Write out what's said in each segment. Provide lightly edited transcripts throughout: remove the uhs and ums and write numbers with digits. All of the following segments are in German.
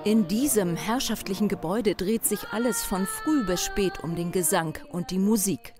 In diesem herrschaftlichen Gebäude dreht sich alles von früh bis spät um den Gesang und die Musik.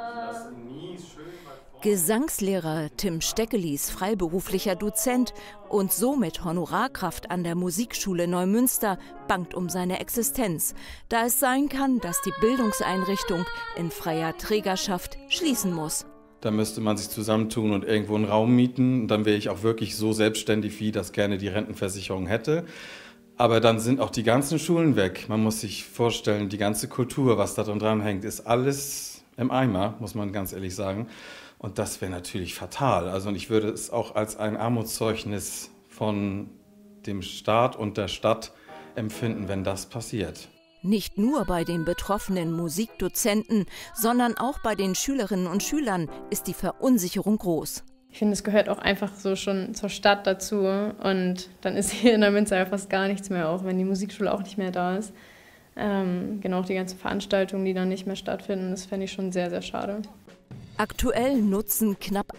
Gesangslehrer Tim Steckelis, freiberuflicher Dozent und somit Honorarkraft an der Musikschule Neumünster, bangt um seine Existenz, da es sein kann, dass die Bildungseinrichtung in freier Trägerschaft schließen muss. Da müsste man sich zusammentun und irgendwo einen Raum mieten. Dann wäre ich auch wirklich so selbstständig, wie das gerne die Rentenversicherung hätte. Aber dann sind auch die ganzen Schulen weg. Man muss sich vorstellen, die ganze Kultur, was da dran hängt, ist alles im Eimer, muss man ganz ehrlich sagen. Und das wäre natürlich fatal. Also ich würde es auch als ein Armutszeugnis von dem Staat und der Stadt empfinden, wenn das passiert. Nicht nur bei den betroffenen Musikdozenten, sondern auch bei den Schülerinnen und Schülern ist die Verunsicherung groß. Ich finde, es gehört auch einfach so schon zur Stadt dazu. Und dann ist hier in Neumünster ja fast gar nichts mehr, auch wenn die Musikschule auch nicht mehr da ist. Genau, auch die ganzen Veranstaltungen, die dann nicht mehr stattfinden, das fände ich schon sehr, sehr schade. Aktuell nutzen knapp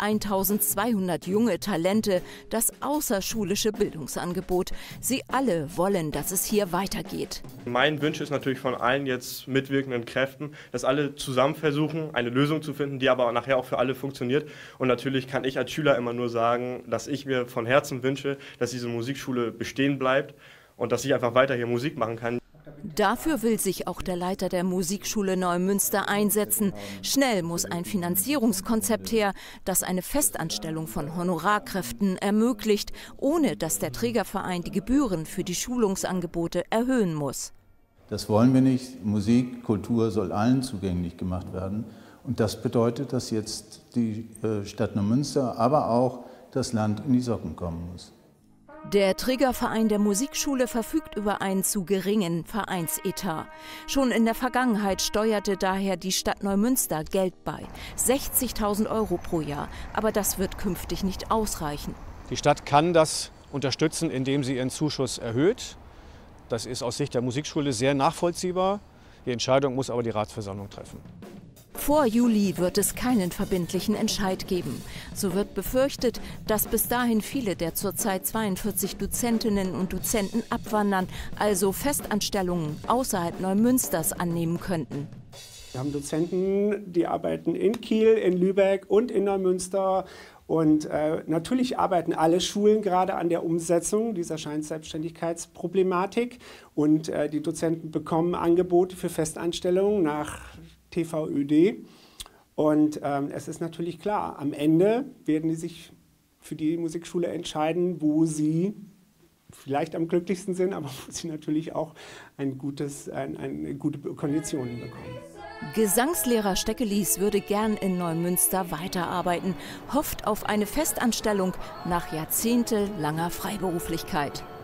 1200 junge Talente das außerschulische Bildungsangebot. Sie alle wollen, dass es hier weitergeht. Mein Wunsch ist natürlich von allen jetzt mitwirkenden Kräften, dass alle zusammen versuchen, eine Lösung zu finden, die aber nachher auch für alle funktioniert. Und natürlich kann ich als Schüler immer nur sagen, dass ich mir von Herzen wünsche, dass diese Musikschule bestehen bleibt und dass ich einfach weiter hier Musik machen kann. Dafür will sich auch der Leiter der Musikschule Neumünster einsetzen. Schnell muss ein Finanzierungskonzept her, das eine Festanstellung von Honorarkräften ermöglicht, ohne dass der Trägerverein die Gebühren für die Schulungsangebote erhöhen muss. Das wollen wir nicht. Musik, Kultur soll allen zugänglich gemacht werden. Und das bedeutet, dass jetzt die Stadt Neumünster, aber auch das Land in die Socken kommen muss. Der Trägerverein der Musikschule verfügt über einen zu geringen Vereinsetat. Schon in der Vergangenheit steuerte daher die Stadt Neumünster Geld bei. 60.000 € pro Jahr. Aber das wird künftig nicht ausreichen. Die Stadt kann das unterstützen, indem sie ihren Zuschuss erhöht. Das ist aus Sicht der Musikschule sehr nachvollziehbar. Die Entscheidung muss aber die Ratsversammlung treffen. Vor Juli wird es keinen verbindlichen Entscheid geben. So wird befürchtet, dass bis dahin viele der zurzeit 42 Dozentinnen und Dozenten abwandern, also Festanstellungen außerhalb Neumünsters annehmen könnten. Wir haben Dozenten, die arbeiten in Kiel, in Lübeck und in Neumünster. Und natürlich arbeiten alle Schulen gerade an der Umsetzung dieser Scheinselbstständigkeitsproblematik. Und die Dozenten bekommen Angebote für Festanstellungen nach TVÖD. Und es ist natürlich klar, am Ende werden die sich für die Musikschule entscheiden, wo sie vielleicht am glücklichsten sind, aber wo sie natürlich auch eine gute Konditionen bekommen. Gesangslehrer Steckelis würde gern in Neumünster weiterarbeiten, hofft auf eine Festanstellung nach jahrzehntelanger Freiberuflichkeit.